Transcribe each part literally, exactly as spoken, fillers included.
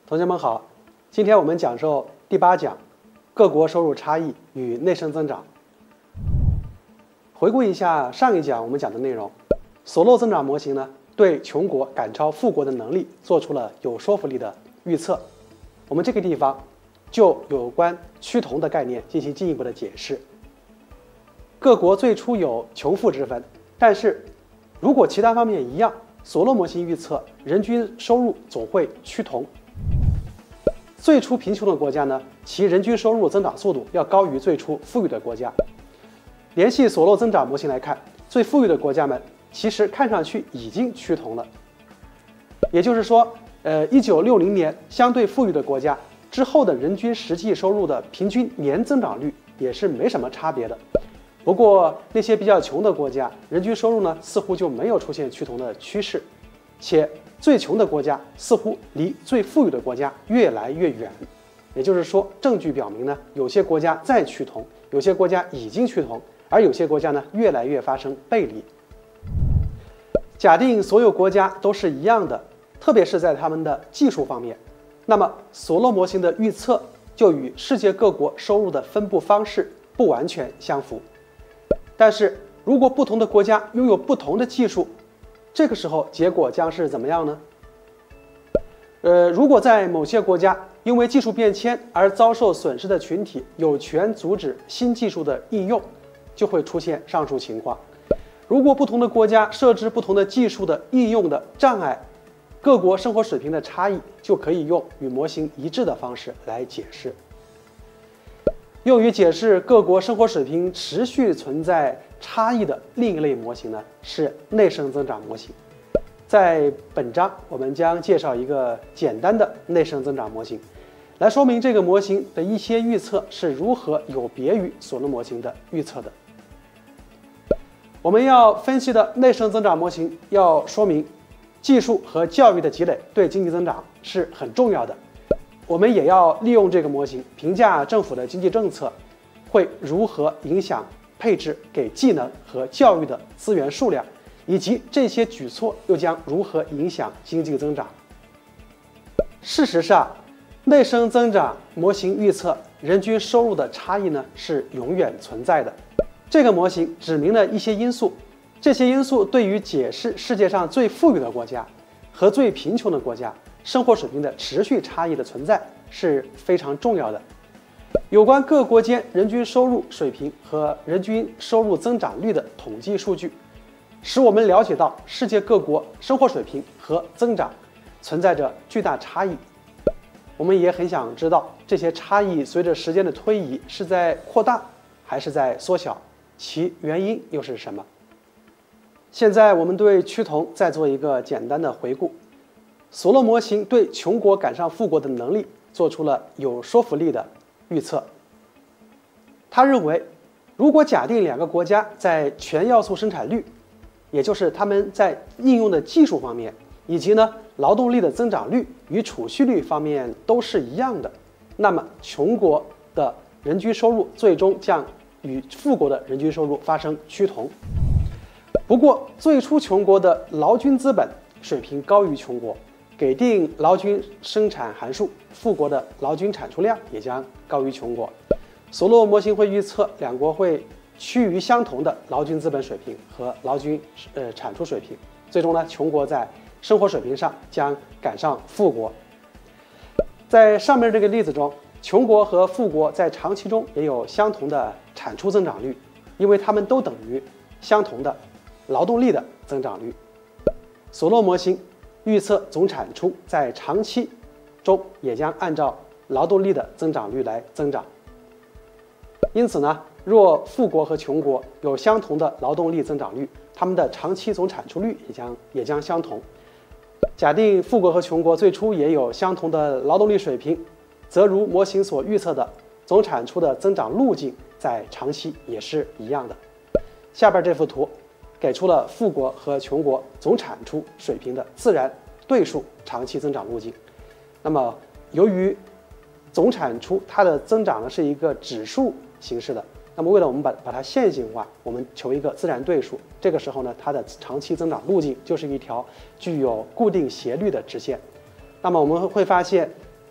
同学们好，今天我们讲授第八讲，各国收入差异与内生增长。回顾一下上一讲我们讲的内容，索洛增长模型呢，对穷国赶超富国的能力做出了有说服力的预测。我们这个地方就有关趋同的概念进行进一步的解释。各国最初有穷富之分，但是如果其他方面一样，索洛模型预测人均收入总会趋同。最初贫穷的国家呢，其人均收入增长速度要高于最初富裕的国家。联系索洛增长模型来看，最富裕的国家们其实看上去已经趋同了。也就是说，呃，一九六零年相对富裕的国家之后的人均实际收入的平均年增长率也是没什么差别的。不过那些比较穷的国家，人均收入呢似乎就没有出现趋同的趋势，且最穷的国家似乎离最富裕的国家越来越远。也就是说，证据表明呢，有些国家在趋同，有些国家已经趋同，而有些国家呢越来越发生背离。假定所有国家都是一样的，特别是在他们的技术方面，那么索洛模型的预测就与世界各国收入的分布方式不完全相符。但是如果不同的国家拥有不同的技术，这个时候结果将是怎么样呢？呃，如果在某些国家因为技术变迁而遭受损失的群体有权阻止新技术的应用，就会出现上述情况。如果不同的国家设置不同的技术的应用的障碍，各国生活水平的差异就可以用与模型一致的方式来解释。用于解释各国生活水平持续存在差异的另一类模型呢，是内生增长模型。在本章，我们将介绍一个简单的内生增长模型，来说明这个模型的一些预测是如何有别于索洛模型的预测的。我们要分析的内生增长模型要说明技术和教育的积累对经济增长是很重要的。我们也要利用这个模型评价政府的经济政策会如何影响配置给技能和教育的资源数量，以及这些举措又将如何影响经济增长。事实上，内生增长模型预测人均收入的差异呢是永远存在的。这个模型指明了一些因素，这些因素对于解释世界上最富裕的国家和最贫穷的国家生活水平的持续差异的存在是非常重要的。有关各国间人均收入水平和人均收入增长率的统计数据，使我们了解到世界各国生活水平和增长存在着巨大差异。我们也很想知道，这些差异随着时间的推移是在扩大还是在缩小，其原因又是什么？现在我们对趋同再做一个简单的回顾。索洛模型对穷国赶上富国的能力做出了有说服力的预测。他认为，如果假定两个国家在全要素生产率，也就是他们在应用的技术方面，以及呢劳动力的增长率与储蓄率方面都是一样的，那么穷国的人均收入最终将与富国的人均收入发生趋同。不过，最初穷国的劳均资本水平高于穷国，给定劳均生产函数，富国的劳均产出量也将高于穷国。索洛模型会预测两国会趋于相同的劳均资本水平和劳均呃产出水平，最终呢，穷国在生活水平上将赶上富国。在上面这个例子中，穷国和富国在长期中也有相同的产出增长率，因为它们都等于相同的劳动力的增长率。索洛模型预测总产出在长期中也将按照劳动力的增长率来增长。因此呢，若富国和穷国有相同的劳动力增长率，他们的长期总产出率也将也将相同。假定富国和穷国最初也有相同的劳动力水平，则如模型所预测的，总产出的增长路径在长期也是一样的。下边这幅图给出了富国和穷国总产出水平的自然对数长期增长路径。那么，由于总产出它的增长呢是一个指数形式的，那么为了我们把把它线性化，我们求一个自然对数。这个时候呢，它的长期增长路径就是一条具有固定斜率的直线。那么我们会发现，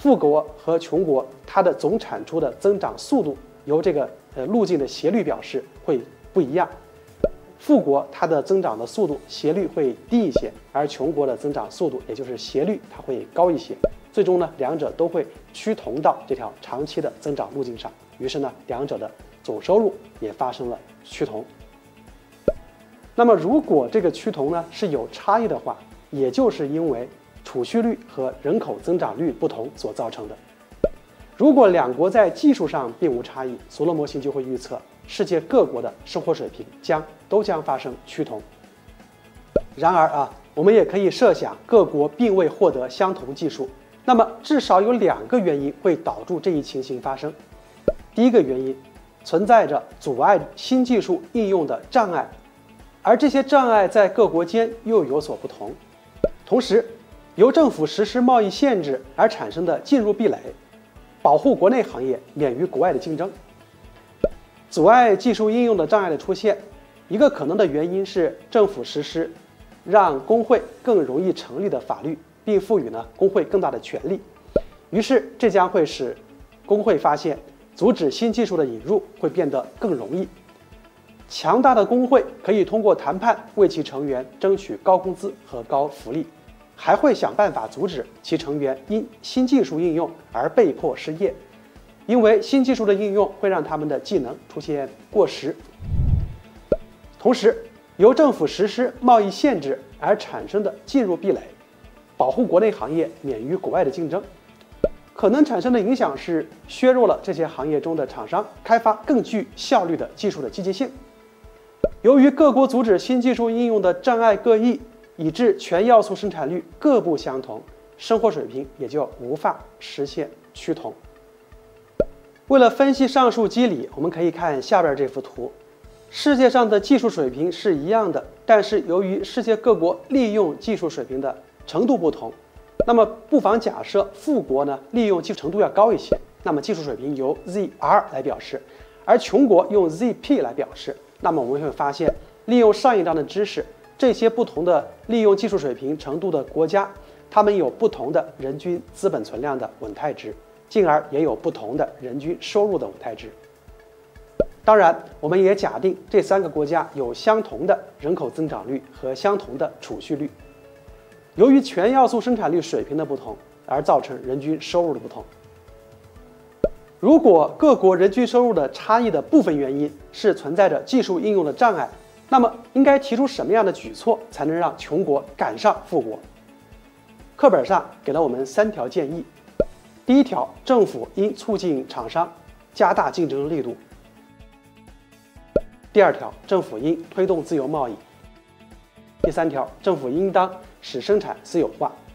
富国和穷国它的总产出的增长速度由这个呃路径的斜率表示会不一样。富国它的增长的速度斜率会低一些，而穷国的增长速度也就是斜率它会高一些。最终呢，两者都会趋同到这条长期的增长路径上。于是呢，两者的总收入也发生了趋同。那么如果这个趋同呢是有差异的话，也就是因为储蓄率和人口增长率不同所造成的。如果两国在技术上并无差异，索洛模型就会预测世界各国的生活水平将都将发生趋同。然而啊，我们也可以设想各国并未获得相同技术，那么至少有两个原因会导致这一情形发生。第一个原因，存在着阻碍新技术应用的障碍，而这些障碍在各国间又有所不同。同时，由政府实施贸易限制而产生的进入壁垒，保护国内行业免于国外的竞争。阻碍技术应用的障碍的出现，一个可能的原因是政府实施让工会更容易成立的法律，并赋予呢工会更大的权利。于是这将会使工会发现阻止新技术的引入会变得更容易。强大的工会可以通过谈判为其成员争取高工资和高福利，还会想办法阻止其成员因新技术应用而被迫失业，因为新技术的应用会让他们的技能出现过时。同时，由政府实施贸易限制而产生的进入壁垒，保护国内行业免于国外的竞争，可能产生的影响是削弱了这些行业中的厂商开发更具效率的技术的积极性。由于各国阻止新技术应用的障碍各异，以致全要素生产率各不相同，生活水平也就无法实现趋同。为了分析上述机理，我们可以看下边这幅图。世界上的技术水平是一样的，但是由于世界各国利用技术水平的程度不同，那么不妨假设富国呢利用技术程度要高一些，那么技术水平由 Z R 来表示，而穷国用 Z P 来表示。那么我们会发现，利用上一章的知识，这些不同的利用技术水平程度的国家，它们有不同的人均资本存量的稳态值，进而也有不同的人均收入的稳态值。当然，我们也假定这三个国家有相同的人口增长率和相同的储蓄率。由于全要素生产率水平的不同，而造成人均收入的不同。如果各国人均收入的差异的部分原因是存在着技术应用的障碍，那么应该提出什么样的举措才能让穷国赶上富国？课本上给了我们三条建议。第一条，政府应促进厂商加大竞争力度。第二条，政府应推动自由贸易。第三条，政府应当使生产私有化。